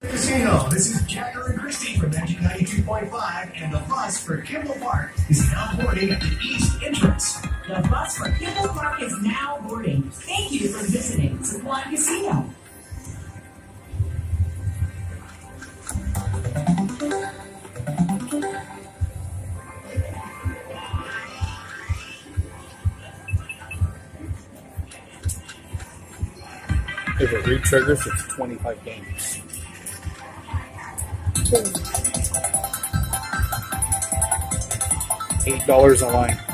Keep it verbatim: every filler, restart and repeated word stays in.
Casino, this is Jagger and Christie from Magic ninety-two point five, and the bus for Kimball Park is now boarding at the east entrance. The bus for Kimball Park is now boarding. Thank you for visiting Supply Casino. If it re-triggers, it's twenty-five games. Eight dollars a line.